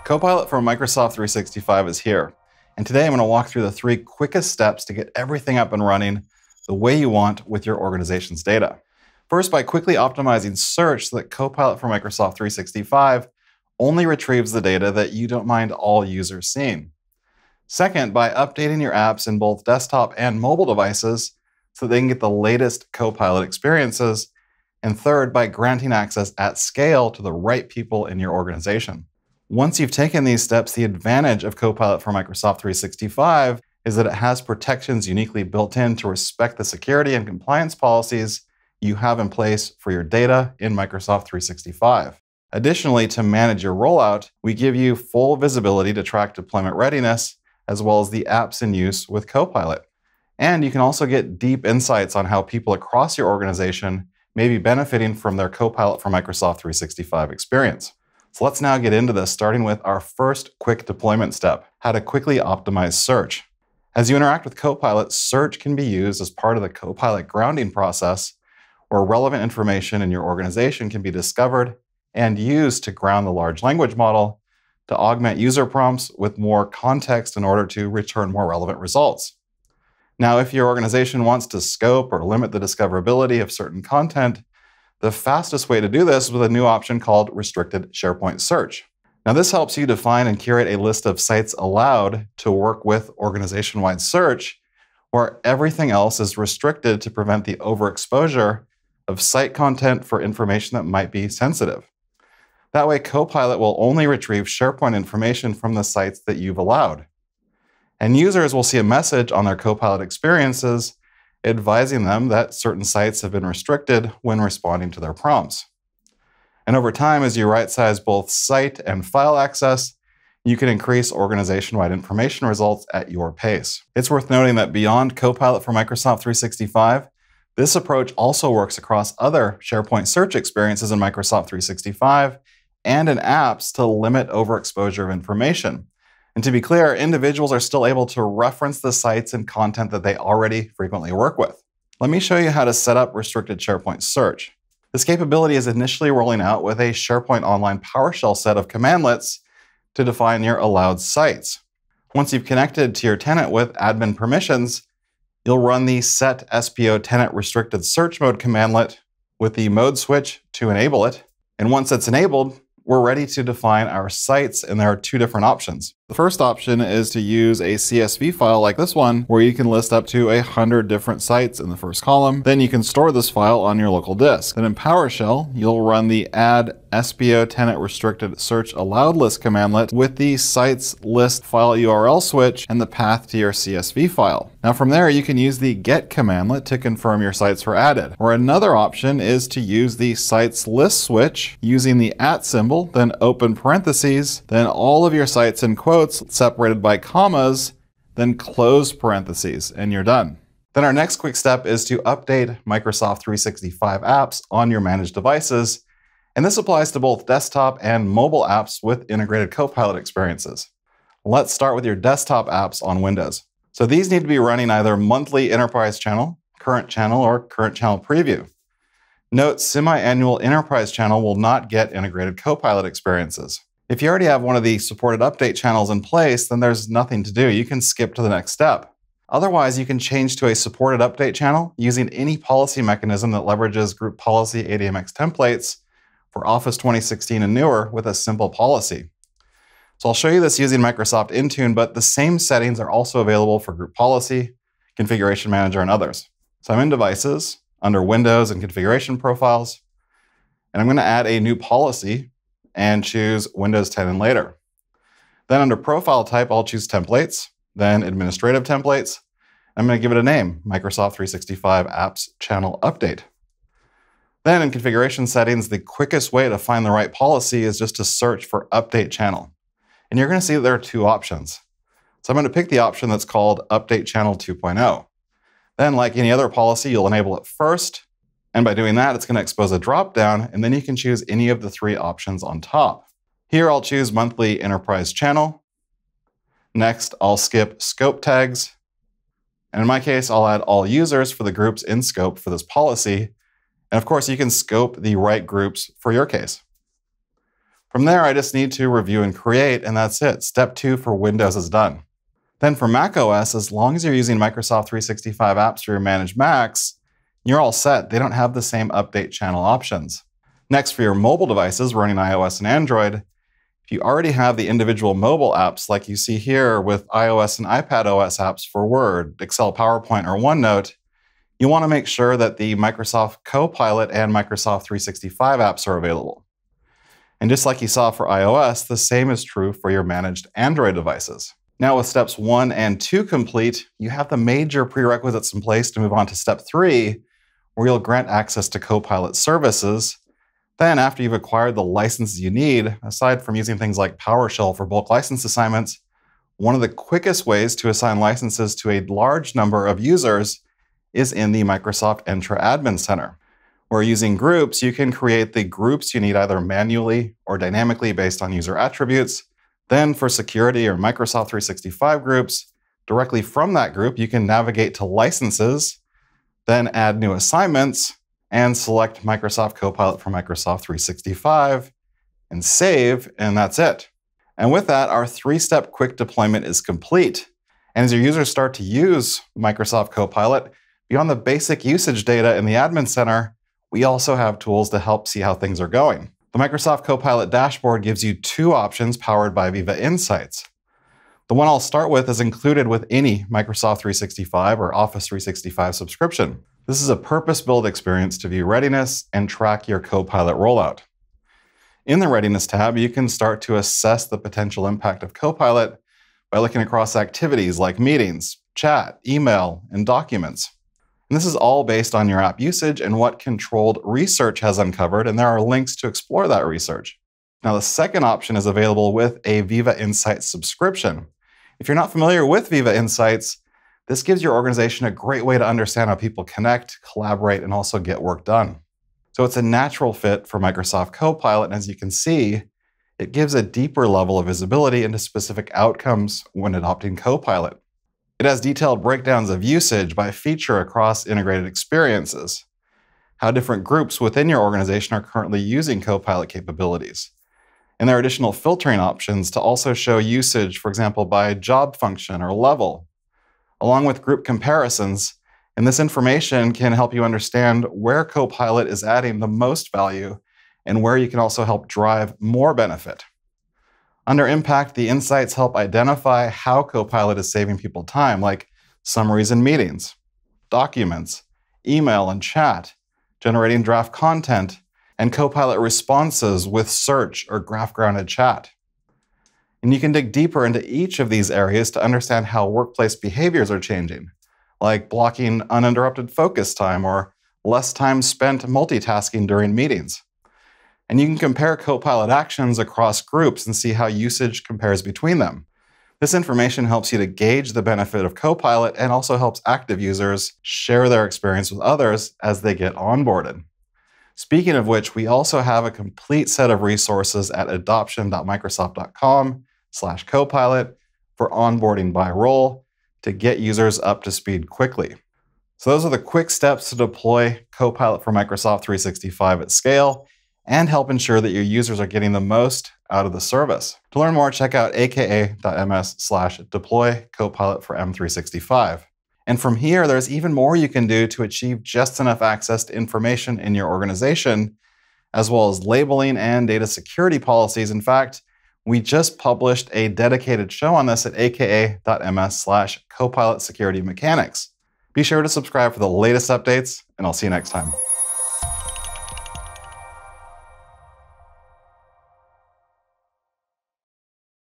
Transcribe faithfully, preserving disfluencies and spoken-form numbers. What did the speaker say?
Copilot from Microsoft three sixty-five is here, and today I'm going to walk through the three quickest steps to get everything up and running the way you want with your organization's data. First, by quickly optimizing search so that Copilot for Microsoft three sixty-five only retrieves the data that you don't mind all users seeing. Second, by updating your apps in both desktop and mobile devices so they can get the latest Copilot experiences. And third, by granting access at scale to the right people in your organization. Once you've taken these steps, the advantage of Copilot for Microsoft three sixty-five is that it has protections uniquely built in to respect the security and compliance policies you have in place for your data in Microsoft three sixty-five. Additionally, to manage your rollout, we give you full visibility to track deployment readiness, as well as the apps in use with Copilot. And you can also get deep insights on how people across your organization may be benefiting from their Copilot for Microsoft three sixty-five experience. So let's now get into this, starting with our first quick deployment step, how to quickly optimize search. As you interact with Copilot, search can be used as part of the Copilot grounding process, where relevant information in your organization can be discovered and used to ground the large language model to augment user prompts with more context in order to return more relevant results. Now, if your organization wants to scope or limit the discoverability of certain content, the fastest way to do this is with a new option called Restricted SharePoint Search. Now, this helps you define and curate a list of sites allowed to work with organization-wide search, where everything else is restricted to prevent the overexposure of site content for information that might be sensitive. That way, Copilot will only retrieve SharePoint information from the sites that you've allowed. And users will see a message on their Copilot experiences advising them that certain sites have been restricted when responding to their prompts. And over time, as you right-size both site and file access, you can increase organization-wide information results at your pace. It's worth noting that beyond Copilot for Microsoft three sixty-five, this approach also works across other SharePoint search experiences in Microsoft three sixty-five and in apps to limit overexposure of information. And to be clear, individuals are still able to reference the sites and content that they already frequently work with. Let me show you how to set up Restricted SharePoint Search. This capability is initially rolling out with a SharePoint Online PowerShell set of commandlets to define your allowed sites. Once you've connected to your tenant with admin permissions, you'll run the Set S P O Tenant Restricted Search Mode commandlet with the mode switch to enable it. And once it's enabled, we're ready to define our sites, and there are two different options. The first option is to use a C S V file like this one, where you can list up to a hundred different sites in the first column. Then you can store this file on your local disk. Then in PowerShell, you'll run the Add S P O Tenant Restricted Search Allowed List commandlet with the sites list file U R L switch and the path to your C S V file. Now from there, you can use the Get commandlet to confirm your sites were added. Or another option is to use the sites list switch using the at symbol, then open parentheses, then all of your sites in quotes separated by commas, then close parentheses, and you're done. Then our next quick step is to update Microsoft three sixty-five apps on your managed devices. And this applies to both desktop and mobile apps with integrated Copilot experiences. Let's start with your desktop apps on Windows. So these need to be running either monthly enterprise channel, current channel, or current channel preview. Note, semi-annual enterprise channel will not get integrated Copilot experiences. If you already have one of the supported update channels in place, then there's nothing to do. You can skip to the next step. Otherwise, you can change to a supported update channel using any policy mechanism that leverages group policy A D M X templates for Office twenty sixteen and newer with a simple policy. So I'll show you this using Microsoft Intune, but the same settings are also available for group policy, configuration manager, and others. So I'm in devices, under Windows and configuration profiles, and I'm going to add a new policy and choose Windows ten and later. Then under profile type, I'll choose templates, then administrative templates. I'm going to give it a name, Microsoft three sixty-five Apps Channel Update. Then in configuration settings, the quickest way to find the right policy is just to search for Update Channel. And you're going to see that there are two options. So I'm going to pick the option that's called Update Channel two point oh. Then, like any other policy, you'll enable it first. And by doing that, it's going to expose a drop-down, and then you can choose any of the three options on top. Here, I'll choose Monthly Enterprise Channel. Next, I'll skip Scope Tags. And in my case, I'll add all users for the groups in scope for this policy. And of course, you can scope the right groups for your case. From there, I just need to review and create, and that's it. Step two for Windows is done. Then for macOS, as long as you're using Microsoft three sixty-five apps for your managed Macs, you're all set. They don't have the same update channel options. Next, for your mobile devices running iOS and Android, if you already have the individual mobile apps like you see here with iOS and iPadOS apps for Word, Excel, PowerPoint, or OneNote, you want to make sure that the Microsoft Copilot and Microsoft three sixty-five apps are available. And just like you saw for iOS, the same is true for your managed Android devices. Now with steps one and two complete, you have the major prerequisites in place to move on to step three, where you'll grant access to Copilot services. Then after you've acquired the licenses you need, aside from using things like PowerShell for bulk license assignments, one of the quickest ways to assign licenses to a large number of users is in the Microsoft Entra Admin Center, where using groups, you can create the groups you need either manually or dynamically based on user attributes. Then for security or Microsoft three sixty-five groups, directly from that group, you can navigate to licenses, then add new assignments, and select Microsoft Copilot for Microsoft three sixty-five, and save, and that's it. And with that, our three-step quick deployment is complete. And as your users start to use Microsoft Copilot, beyond the basic usage data in the Admin Center, we also have tools to help see how things are going. The Microsoft Copilot Dashboard gives you two options powered by Viva Insights. The one I'll start with is included with any Microsoft three sixty-five or Office three sixty-five subscription. This is a purpose-built experience to view readiness and track your Copilot rollout. In the Readiness tab, you can start to assess the potential impact of Copilot by looking across activities like meetings, chat, email, and documents. And this is all based on your app usage and what controlled research has uncovered, and there are links to explore that research. Now, the second option is available with a Viva Insights subscription. If you're not familiar with Viva Insights, this gives your organization a great way to understand how people connect, collaborate, and also get work done. So it's a natural fit for Microsoft Copilot, and as you can see, it gives a deeper level of visibility into specific outcomes when adopting Copilot. It has detailed breakdowns of usage by feature across integrated experiences, how different groups within your organization are currently using Copilot capabilities. And there are additional filtering options to also show usage, for example, by job function or level, along with group comparisons. And this information can help you understand where Copilot is adding the most value and where you can also help drive more benefit. Under Impact, the insights help identify how Copilot is saving people time, like summaries in meetings, documents, email and chat, generating draft content, and Copilot responses with search or graph-grounded chat. And you can dig deeper into each of these areas to understand how workplace behaviors are changing, like blocking uninterrupted focus time or less time spent multitasking during meetings. And you can compare Copilot actions across groups and see how usage compares between them. This information helps you to gauge the benefit of Copilot and also helps active users share their experience with others as they get onboarded. Speaking of which, we also have a complete set of resources at adoption dot microsoft dot com slash Copilot for onboarding by role to get users up to speed quickly. So those are the quick steps to deploy Copilot for Microsoft three sixty-five at scale and help ensure that your users are getting the most out of the service. To learn more, check out aka dot ms slash deploy Copilot for M three sixty-five. And from here, there's even more you can do to achieve just enough access to information in your organization, as well as labeling and data security policies. In fact, we just published a dedicated show on this at aka dot ms slash Copilot security mechanics. Be sure to subscribe for the latest updates, and I'll see you next time.